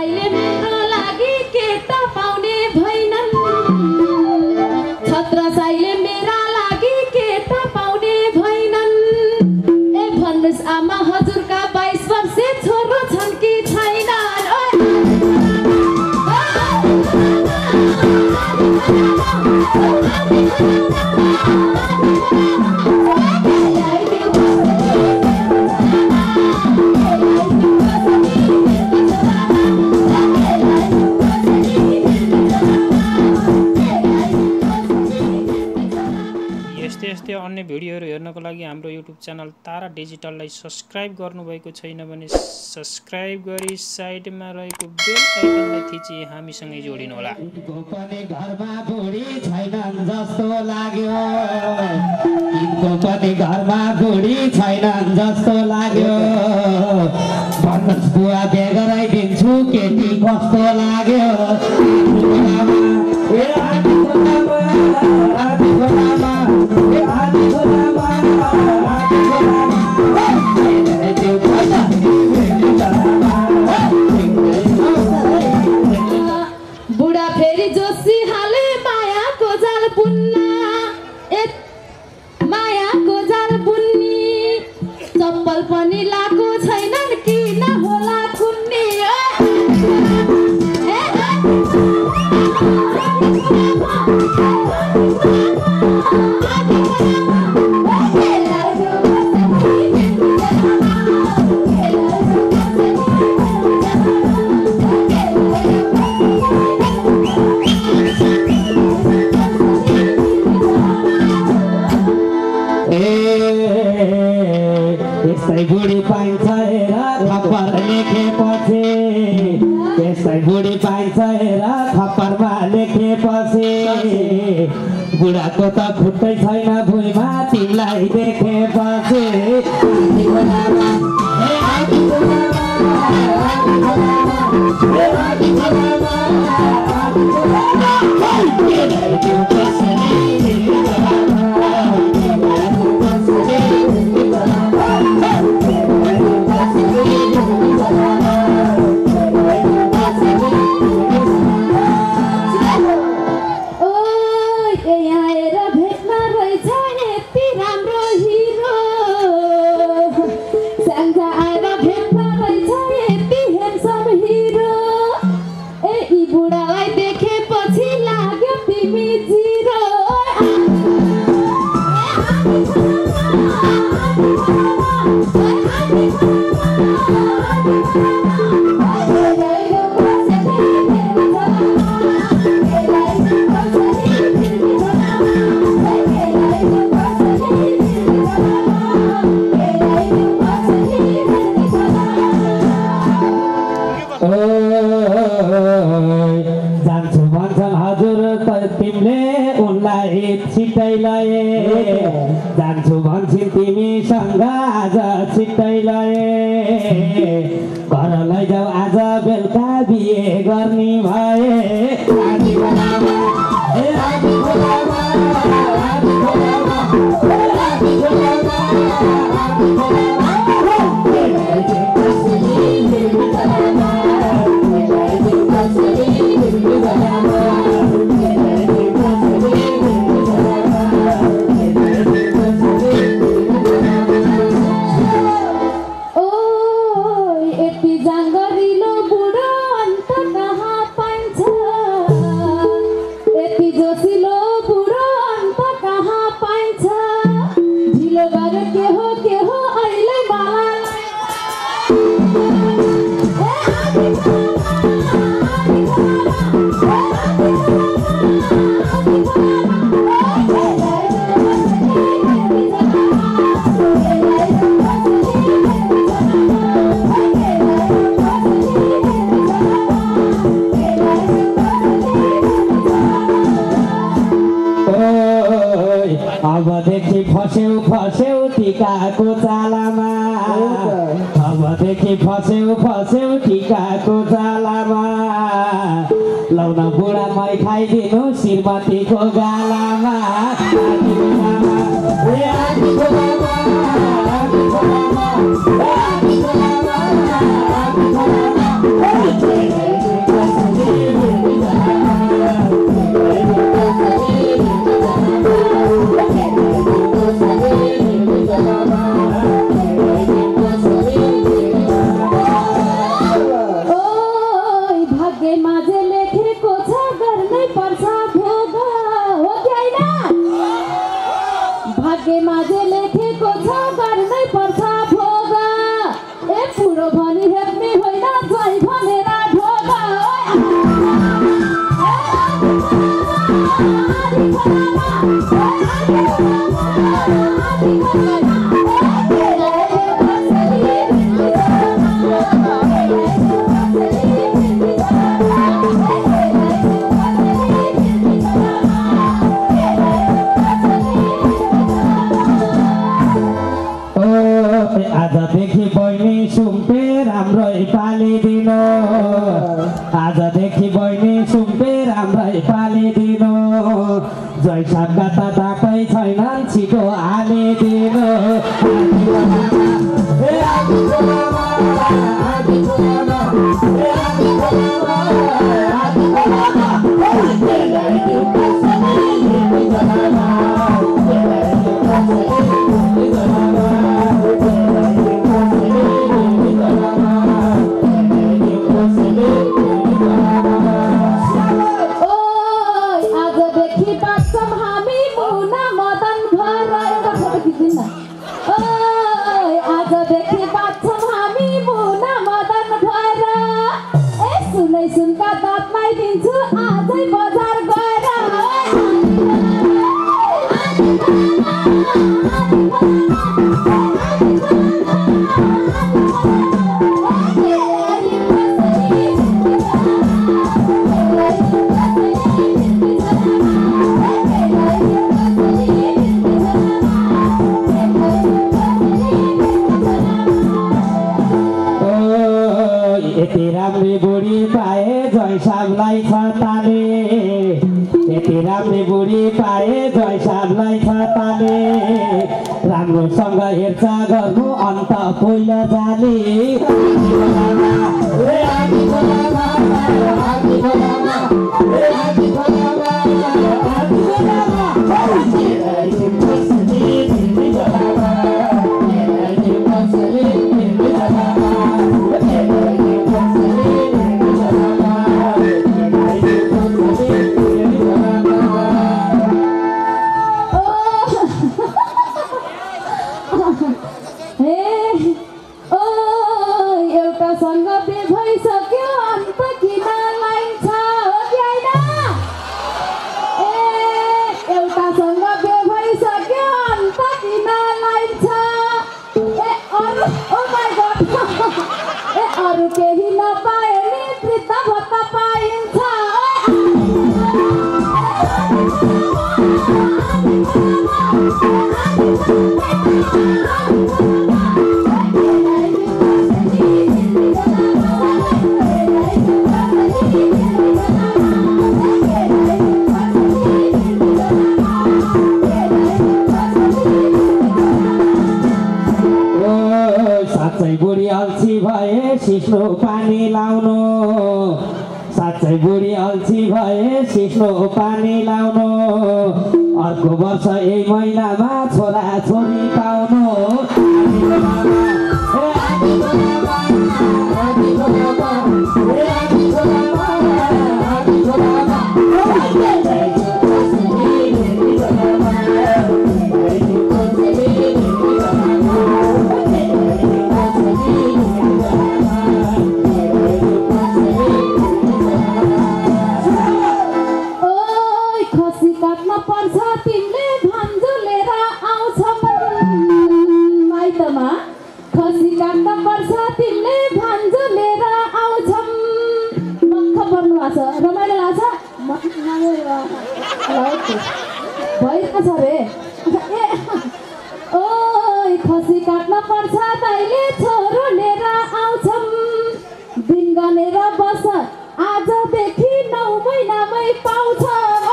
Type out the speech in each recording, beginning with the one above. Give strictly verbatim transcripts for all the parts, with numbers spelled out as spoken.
साईले मेरो लागि केटा पाउने भएनन् छत्र साईले मेरा लागि केटा पाउने भएनन् ए भन्नुस् आमा हजुरका बाइस वर्षे छोरो छन् कि छैनन् यस्तै अन्य भिडियोहरू हेर्नको लागि हाम्रो युट्युब च्यानल तारा डिजिटललाई सब्स्क्राइब गर्नुभएको छैन भने सब्स्क्राइब गरी साइडमा रहेको बेल आइकनलाई थिची हामीसँगै जोडिनुहोला। घरमा बुढी छैनन् जस्तो लाग्यो तिनको पनि घरमा बुढी छैनन् जस्तो लाग्यो भन्नुहोस् बुवा बिहे गराइदिन्छु केटी कस्तो लाग्यो बुढा फेरि जोशी हाले मायाको जाल बुन्ना ए मायाको जाल बुन्नी चप्पल पनि लाको छैनन् किन होला कुन्नी यस्तै बुढी पाइन्छ हेर खप्पर लेखेपछि यस्तै बुढी पाइन्छ हेर खप्परमा लेखेपछि बुढाको त खुट्टै छैन भुइँमा तिमीलाई देखेपछि जान्छु भन्छन् हजुर तिमीले उनलाई छिट्टै लए जान्छु भन्छन् तिमीसँग आज छिट्टै लए घर लैजाऊ आज बेलुका बिहे गर्ने भए अबदेखि फस्यौ फस्यौ टिकाको चालामा अबदेखि फस्यौ फस्यौ टिकाको चालामा लौन बुढा मै खाइदिनु श्रीमतीको गालामा Hey! पुरो भनी हेप्ने होइन जय भनेर ढोका आजदेखि बहिनी सुम्पे राम्रै पालिदिनु आजदेखि बहिनी सुम्पे राम्रै पालिदिनु जैसाका त दाकै छैनन् छिटो हालिदिनु यति राम्री बुढी पाए जयसाबलाई छ ताले यति राम्री बुढी पाए जयसाबलाई छ ताले राम्रोसँग हेरचाह गर्नु अन्त पहिलो जाली सिस्नो पानी लाउनु साँच्चै बुढी अल्छी भए सिस्नो पानी लाउनु अर्को वर्ष यही महिनामा छोरा छोरी पाउनु खसी काट्न पर्छ तैले छोरो लिएर आउँछन् दिन गनेर बस आजदेखि नौ महिनामै पाउँछ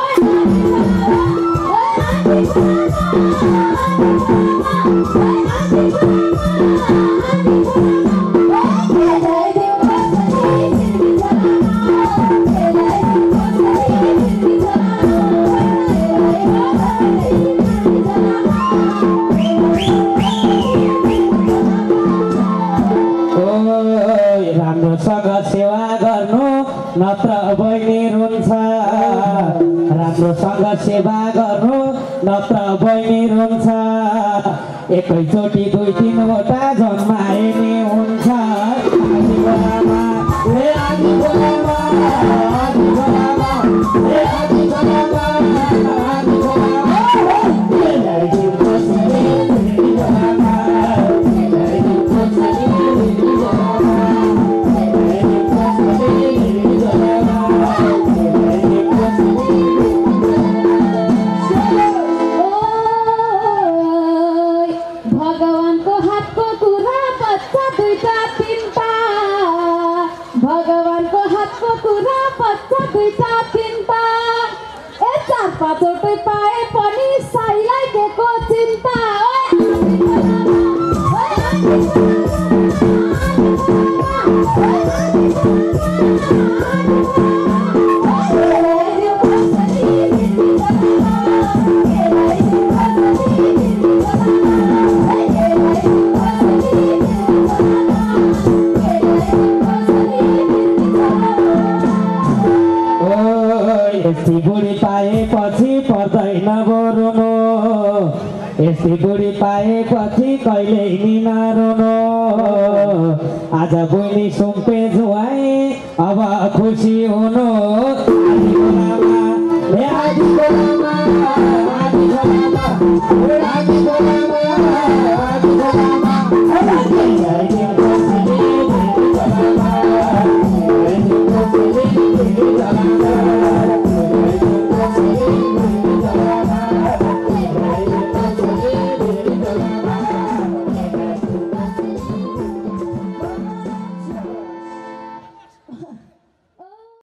सेवा गर्नु नत्र बहिनी रुन्छ राम्रोसँग सेवा गर्नु नत्र बहिनी रुन्छ एकैचोटि दुई तिनवटा जन्माए नि हुन्छ बाबको कुरा बच्चा दुईटा तिनटा ए चार पाँचवटै पाए पनि साईलाई दिएको चिन्ता यस्ती बुढी पाएपछि पर्दैन बरुनु यस्ती बुढी पाएपछि कहिल्यै नि नरुनु आज बहिनी सुम्पे जुवाई अब खुसी हुनु आदिको लामा हे आदिको लामा आदिको लामा हे आदिको लामा आदिको लामा